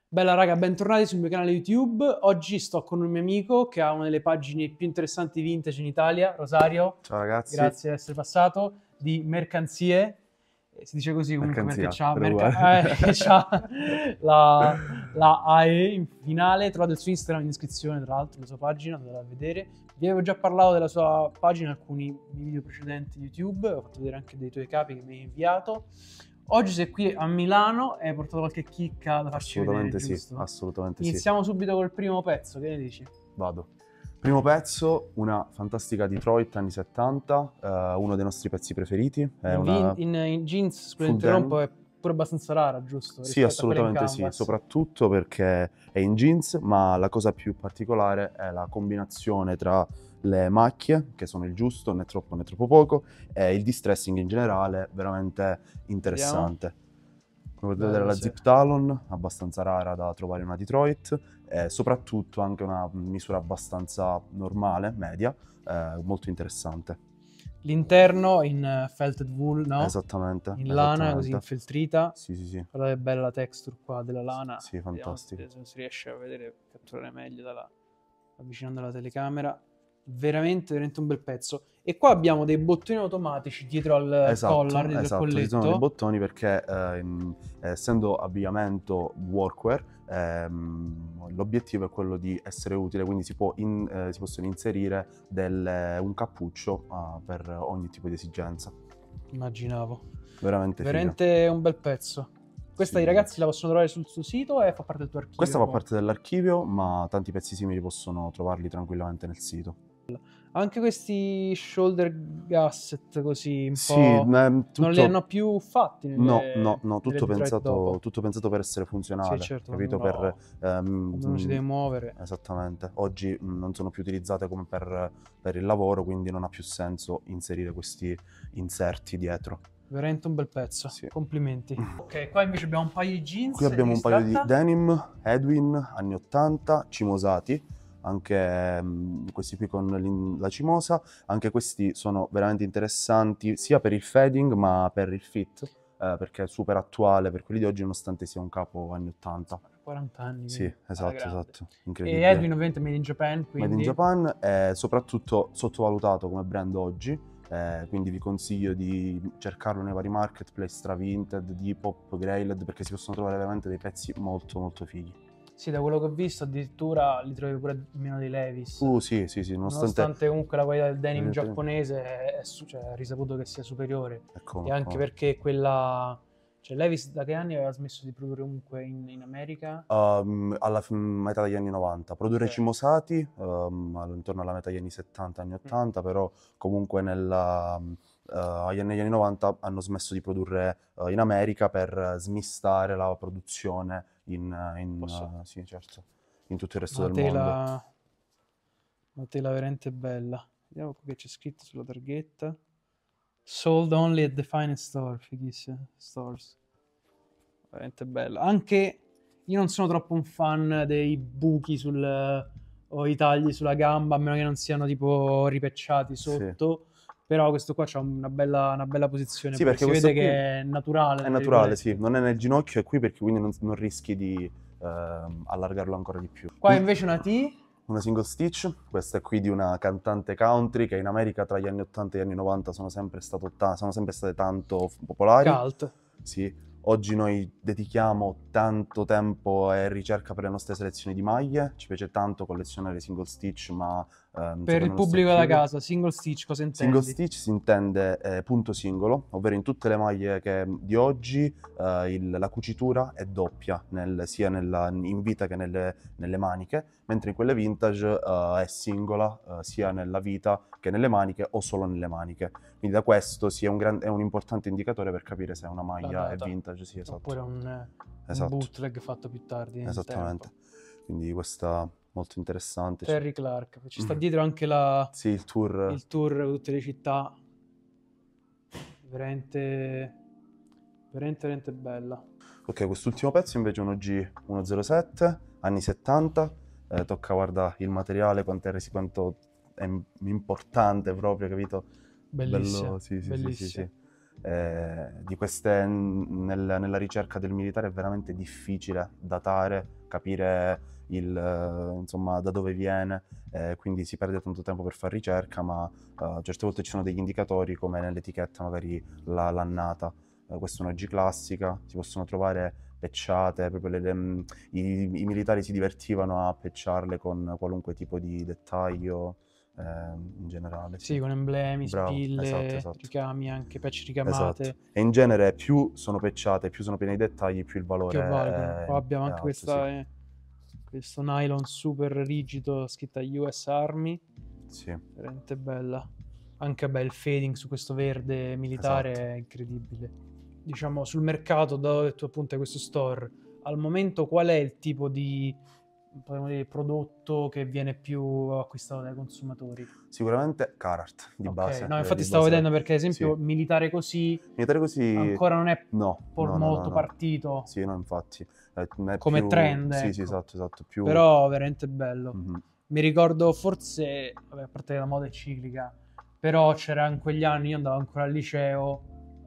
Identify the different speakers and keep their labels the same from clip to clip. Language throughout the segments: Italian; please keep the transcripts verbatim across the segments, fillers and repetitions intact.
Speaker 1: Bella raga, bentornati sul mio canale YouTube. Oggi sto con un mio amico che ha una delle pagine più interessanti vintage in Italia, Rosario.
Speaker 2: Ciao ragazzi.
Speaker 1: Grazie di essere passato, di mercanzie. Eh, Si dice così comunque perché
Speaker 2: Mercanzia,
Speaker 1: c'ha,
Speaker 2: per
Speaker 1: merca-
Speaker 2: uguale.
Speaker 1: eh, c'ha la, la A E in finale. Trovate il suo Instagram in descrizione, tra l'altro, la sua pagina, andate a vedere. Vi avevo già parlato della sua pagina in alcuni video precedenti YouTube, ho fatto vedere anche dei tuoi capi che mi hai inviato. Oggi sei qui a Milano e hai portato qualche chicca da farci vedere,
Speaker 2: Assolutamente sì,
Speaker 1: giusto?
Speaker 2: assolutamente
Speaker 1: Iniziamo subito col primo pezzo, che ne dici?
Speaker 2: sì. Vado. Primo pezzo, una fantastica Detroit anni settanta, eh, uno dei nostri pezzi preferiti. È
Speaker 1: In, vin-
Speaker 2: una
Speaker 1: in- in jeans, scusa,
Speaker 2: full
Speaker 1: interrompo,
Speaker 2: denim.
Speaker 1: è pure abbastanza rara, giusto?
Speaker 2: Sì,
Speaker 1: Rispetto a quella in
Speaker 2: assolutamente sì,
Speaker 1: canvas.
Speaker 2: soprattutto perché è in jeans, ma la cosa più particolare è la combinazione tra le macchie, che sono il giusto, né troppo né troppo poco, e il distressing in generale, veramente interessante. Come potete vedere,
Speaker 1: Bello,
Speaker 2: la
Speaker 1: sì.
Speaker 2: Zip Talon, abbastanza rara da trovare in una Detroit, e soprattutto anche una misura abbastanza normale, media, eh, molto interessante.
Speaker 1: L'interno in eh, felted wool, no?
Speaker 2: Esattamente,
Speaker 1: In lana,
Speaker 2: esattamente.
Speaker 1: così infeltrita.
Speaker 2: Sì, sì, sì.
Speaker 1: Guardate che bella la texture qua della lana.
Speaker 2: Sì,
Speaker 1: Vediamo
Speaker 2: fantastico.
Speaker 1: se, se si riesce a vedere, catturare meglio dalla, avvicinando la telecamera. Veramente, veramente un bel pezzo. E qua abbiamo dei bottoni automatici dietro al
Speaker 2: Esatto,
Speaker 1: collar, dietro al
Speaker 2: esatto, ci sono dei
Speaker 1: colletto.
Speaker 2: bottoni perché eh, in- essendo abbigliamento workwear, ehm, l'obiettivo è quello di essere utile, quindi si, può in- eh, si possono inserire del- un cappuccio ah, per ogni tipo di esigenza.
Speaker 1: Immaginavo.
Speaker 2: Veramente figa.
Speaker 1: Veramente un bel pezzo. Questa
Speaker 2: Sì,
Speaker 1: i
Speaker 2: sì,
Speaker 1: ragazzi la possono trovare sul suo sito e fa parte del tuo archivio?
Speaker 2: questa fa
Speaker 1: poi?
Speaker 2: parte dell'archivio, ma tanti pezzi simili possono trovarli tranquillamente nel sito.
Speaker 1: Anche questi shoulder gusset così un
Speaker 2: Sì,
Speaker 1: po'...
Speaker 2: ehm,
Speaker 1: non li
Speaker 2: tutto...
Speaker 1: hanno più fatti
Speaker 2: No,
Speaker 1: nelle,
Speaker 2: no, no,
Speaker 1: nelle
Speaker 2: tutto
Speaker 1: Detroit
Speaker 2: pensato,
Speaker 1: dopo.
Speaker 2: tutto pensato per essere
Speaker 1: Sì,
Speaker 2: funzionale,
Speaker 1: certo, quando
Speaker 2: capito? Per,
Speaker 1: uno,
Speaker 2: ehm,
Speaker 1: quando uno si deve muovere.
Speaker 2: Esattamente. Oggi mh, non sono più utilizzate come per, per il lavoro, quindi non ha più senso inserire questi inserti dietro.
Speaker 1: Veramente un bel pezzo,
Speaker 2: Sì.
Speaker 1: complimenti. Ok, qua invece abbiamo un paio di jeans.
Speaker 2: Qui abbiamo
Speaker 1: di
Speaker 2: un paio di
Speaker 1: tratta?
Speaker 2: denim, Edwin, anni ottanta, cimosati, anche mh, questi qui con l'in- la cimosa, anche questi sono veramente interessanti sia per il fading ma per il fit, eh, perché è super attuale per quelli di oggi nonostante sia un capo anni ottanta.
Speaker 1: quaranta anni,
Speaker 2: Sì,
Speaker 1: quindi alla
Speaker 2: esatto,
Speaker 1: grande.
Speaker 2: esatto,
Speaker 1: E
Speaker 2: incredibile.
Speaker 1: Edwin ovviamente made in Japan,
Speaker 2: Made in
Speaker 1: quindi...
Speaker 2: Japan è soprattutto sottovalutato come brand oggi, eh, quindi vi consiglio di cercarlo nei vari marketplace tra Vinted, Depop, Grailed, perché si possono trovare veramente dei pezzi molto molto fighi.
Speaker 1: Sì, da quello che ho visto addirittura li trovi pure meno dei Levi's.
Speaker 2: Uh, sì, sì, sì, nonostante...
Speaker 1: Nonostante comunque la qualità del denim
Speaker 2: Evidentemente-
Speaker 1: giapponese è, è su- cioè, è risaputo che sia superiore.
Speaker 2: Ecco,
Speaker 1: E anche
Speaker 2: ecco.
Speaker 1: perché quella... Cioè Levi's da che anni aveva smesso di produrre comunque in, in America?
Speaker 2: Um, alla f- metà degli anni novanta. Produrre
Speaker 1: Ok.
Speaker 2: cimosati um, intorno alla metà degli anni settanta, anni ottanta, però comunque nella, um, uh, agli anni- negli anni novanta hanno smesso di produrre uh, in America per smistare la produzione in, uh, in,
Speaker 1: Posso...
Speaker 2: uh, sì, certo, in tutto il resto
Speaker 1: Una
Speaker 2: del mondo.
Speaker 1: tela... Una tela veramente bella. Vediamo qui che c'è scritto sulla targhetta. Sold only at the finest store. Fighissimo. Stores. Veramente bella. Anche io non sono troppo un fan dei buchi sul, o i tagli sulla gamba, a meno che non siano tipo ripecciati
Speaker 2: Sì.
Speaker 1: sotto. Però questo qua c'ha una bella, una bella posizione.
Speaker 2: Sì,
Speaker 1: Pure.
Speaker 2: perché
Speaker 1: Si
Speaker 2: questo
Speaker 1: vede
Speaker 2: qui
Speaker 1: che è naturale,
Speaker 2: è
Speaker 1: tra
Speaker 2: naturale, sì,
Speaker 1: virgolette.
Speaker 2: non è nel ginocchio, è qui perché quindi non, non rischi di ehm, allargarlo ancora di più.
Speaker 1: Qua invece una T.
Speaker 2: Una single stitch, questa è qui di una cantante country che in America tra gli anni ottanta e gli anni novanta sono sempre, stato ta- sono sempre state tanto f- popolari.
Speaker 1: Cult.
Speaker 2: Sì, oggi noi dedichiamo tanto tempo e ricerca per le nostre selezioni di maglie, ci piace tanto collezionare single stitch, ma ehm,
Speaker 1: Per
Speaker 2: secondo
Speaker 1: il
Speaker 2: il nostro
Speaker 1: pubblico da
Speaker 2: archivio...
Speaker 1: casa, single stitch, cosa
Speaker 2: Single
Speaker 1: intendi?
Speaker 2: stitch si intende eh, punto singolo, ovvero in tutte le maglie che, di oggi eh, il- la cucitura è doppia, nel- sia nella, in vita che nelle, nelle maniche, mentre in quelle vintage eh, è singola eh, sia nella vita che nelle maniche o solo nelle maniche. Quindi da questo sì, è un, gran- è un importante indicatore per capire se una
Speaker 1: La
Speaker 2: maglia è
Speaker 1: data.
Speaker 2: vintage, sì,
Speaker 1: Oppure
Speaker 2: esatto.
Speaker 1: un, un
Speaker 2: Esatto,
Speaker 1: bootleg fatto più tardi nel tempo.
Speaker 2: esattamente. Quindi questa molto interessante.
Speaker 1: Terry Clark. Ci sta
Speaker 2: Mm.
Speaker 1: dietro anche la,
Speaker 2: Sì, il tour.
Speaker 1: il tour per tutte le città. Veramente, veramente, veramente bella.
Speaker 2: Ok, quest'ultimo pezzo invece è un O G centosette, anni settanta, eh, tocca, guarda, il materiale, quanto è, resi- quanto è im- importante proprio, capito?
Speaker 1: Bellissima,
Speaker 2: Bello, sì, sì, sì, sì,
Speaker 1: bellissima.
Speaker 2: sì. eh, di queste, nel- nella ricerca del militare è veramente difficile datare, capire il, eh, insomma, da dove viene, eh, quindi si perde tanto tempo per fare ricerca, ma eh, certe volte ci sono degli indicatori come nell'etichetta magari la- l'annata. Eh, questa è una G classica, si possono trovare pecciate, proprio le- le- i, i militari si divertivano a pecciarle con qualunque tipo di dettaglio, eh, in generale, sì.
Speaker 1: Sì, con emblemi,
Speaker 2: Bravo, esatto,
Speaker 1: spille,
Speaker 2: esatto.
Speaker 1: ricami, anche patch
Speaker 2: Esatto.
Speaker 1: ricamate
Speaker 2: E in genere più sono pecciate, più sono piene di dettagli, più il
Speaker 1: che
Speaker 2: valore
Speaker 1: valgono.
Speaker 2: è,
Speaker 1: Qua abbiamo
Speaker 2: è
Speaker 1: anche
Speaker 2: alto, sì.
Speaker 1: questa, eh, questo nylon super rigido scritta U S Army,
Speaker 2: Sì,
Speaker 1: veramente bella. Anche beh, il fading su questo verde militare
Speaker 2: esatto.
Speaker 1: è incredibile. Diciamo, sul mercato, dove tu appunto hai questo store, al momento qual è il tipo di, potremmo dire, prodotto che viene più acquistato dai consumatori?
Speaker 2: Sicuramente Carhartt di
Speaker 1: Ok,
Speaker 2: base.
Speaker 1: no,
Speaker 2: eh,
Speaker 1: infatti
Speaker 2: di
Speaker 1: stavo
Speaker 2: base-
Speaker 1: vedendo perché, ad esempio,
Speaker 2: Sì.
Speaker 1: militare così
Speaker 2: Militare così
Speaker 1: ancora non è
Speaker 2: no,
Speaker 1: por
Speaker 2: no, no,
Speaker 1: molto
Speaker 2: no, no.
Speaker 1: partito
Speaker 2: Sì, no, infatti. È, è
Speaker 1: come
Speaker 2: più...
Speaker 1: trend,
Speaker 2: Sì, sì,
Speaker 1: ecco.
Speaker 2: esatto, esatto. Più...
Speaker 1: Però veramente bello.
Speaker 2: Mhm.
Speaker 1: Mi ricordo forse, vabbè, a parte che la moda è ciclica, però c'era in quegli anni, io andavo ancora al liceo,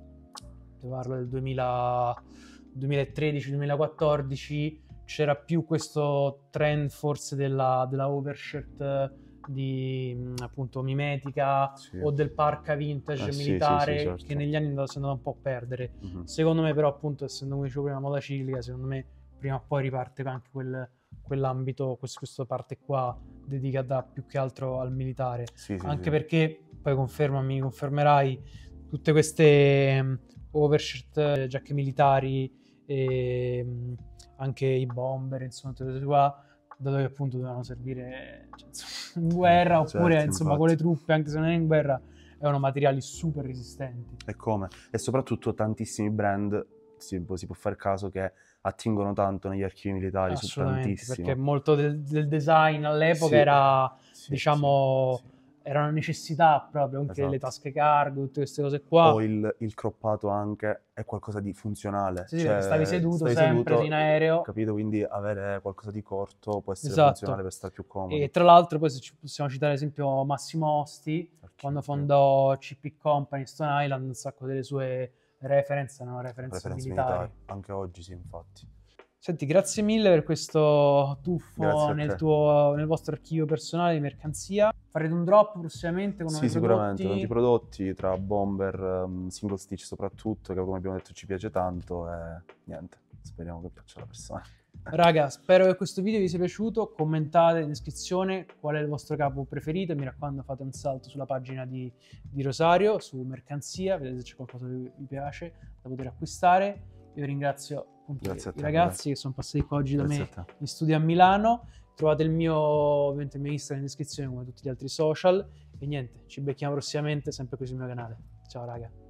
Speaker 1: devo parlo del duemila, duemilatredici duemilaquattordici, c'era più questo trend forse della, della overshirt di mh, appunto mimetica
Speaker 2: Sì.
Speaker 1: o del parka vintage
Speaker 2: Eh, sì, sì,
Speaker 1: militare
Speaker 2: sì, certo.
Speaker 1: che negli anni è andato, si è andato un po' a perdere.
Speaker 2: Mhm.
Speaker 1: Secondo me però appunto, essendo come dicevo prima moda ciclica, secondo me prima o poi riparte anche quel, quell'ambito, questo, questa parte qua dedicata più che altro al militare.
Speaker 2: Sì, sì,
Speaker 1: Anche
Speaker 2: sì.
Speaker 1: perché, poi confermami, confermerai, tutte queste um, overshirt, giacche militari e um, anche i bomber, insomma, tutte queste qua, da dove appunto dovevano servire, cioè, insomma, in guerra, oppure
Speaker 2: Certo,
Speaker 1: insomma
Speaker 2: infatti.
Speaker 1: con le truppe, anche se non è in guerra, erano materiali super resistenti.
Speaker 2: E come? E soprattutto tantissimi brand, si, si può fare caso che attingono tanto negli archivi militari, su
Speaker 1: Assolutamente,
Speaker 2: tantissimo.
Speaker 1: perché molto del, del design all'epoca
Speaker 2: Sì,
Speaker 1: era,
Speaker 2: sì,
Speaker 1: diciamo,
Speaker 2: sì, sì.
Speaker 1: era una necessità proprio, anche le
Speaker 2: Esatto.
Speaker 1: tasche cargo, tutte queste cose qua.
Speaker 2: O il, il croppato anche è qualcosa di funzionale.
Speaker 1: Sì, sì, perché stavi
Speaker 2: Cioè,
Speaker 1: seduto
Speaker 2: stai
Speaker 1: sempre
Speaker 2: seduto,
Speaker 1: in aereo.
Speaker 2: capito? Quindi avere qualcosa di corto può essere funzionale
Speaker 1: Esatto.
Speaker 2: per stare più comodi.
Speaker 1: E tra l'altro poi se ci possiamo citare ad esempio Massimo Osti,
Speaker 2: Archivi,
Speaker 1: quando
Speaker 2: sì.
Speaker 1: fondò C P Company, Stone Island, un sacco delle sue reference erano reference
Speaker 2: Preferenze
Speaker 1: militari.
Speaker 2: militari. Anche oggi sì, infatti.
Speaker 1: Senti, grazie mille per questo tuffo
Speaker 2: Grazie a
Speaker 1: nel,
Speaker 2: te.
Speaker 1: tuo, nel vostro archivio personale di mercanzia. Farete un drop prossimamente con
Speaker 2: Sì,
Speaker 1: nuovi
Speaker 2: sicuramente,
Speaker 1: prodotti?
Speaker 2: tanti prodotti, tra bomber, um, single stitch soprattutto, che come abbiamo detto ci piace tanto e niente, speriamo che piaccia alla persona.
Speaker 1: Raga, spero che questo video vi sia piaciuto, commentate in descrizione qual è il vostro capo preferito e mi raccomando fate un salto sulla pagina di, di Rosario, su mercanzia, vedete se c'è qualcosa che vi piace da poter acquistare. Io ringrazio appunto
Speaker 2: Grazie a
Speaker 1: i
Speaker 2: te,
Speaker 1: ragazzi
Speaker 2: grazie.
Speaker 1: che sono passati qua oggi da
Speaker 2: Grazie
Speaker 1: me
Speaker 2: a te.
Speaker 1: in studio a Milano. Trovate il mio, ovviamente il mio Instagram in descrizione come tutti gli altri social e niente, ci becchiamo prossimamente sempre qui sul mio canale. Ciao raga.